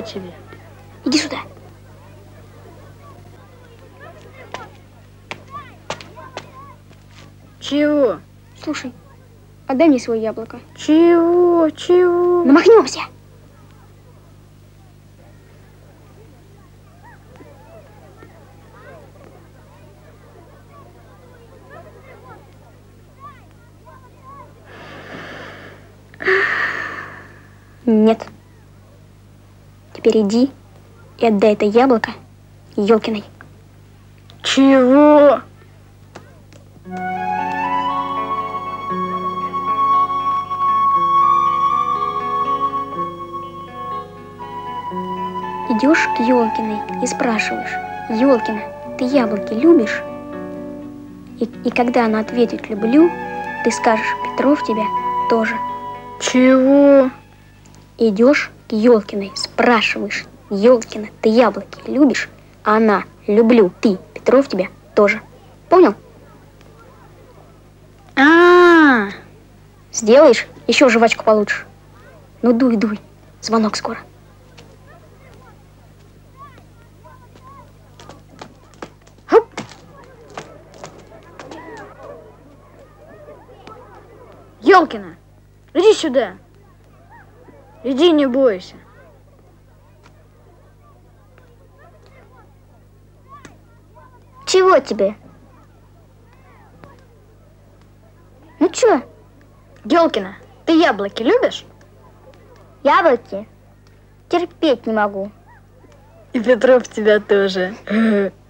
Чего тебе? Иди сюда. Чего? Слушай, отдай мне свое яблоко. Чего? Чего? Намахнемся. Нет. Теперь иди и отдай это яблоко Ёлкиной. Чего? Идешь к Ёлкиной и спрашиваешь: Ёлкина, ты яблоки любишь? И когда она ответит «люблю», ты скажешь: Петров тебя тоже. Чего? Идешь к Ёлкиной, спрашиваешь: Ёлкина, ты яблоки любишь? А она: люблю, ты, Петров тебя тоже. Понял? Сделаешь, еще жвачку получишь. Ну дуй, дуй, звонок скоро. Хоп. Ёлкина, иди сюда. Иди, не бойся. Чего тебе? Ну чё? Ёлкина, ты яблоки любишь? Яблоки? Терпеть не могу. И Петров тебя тоже.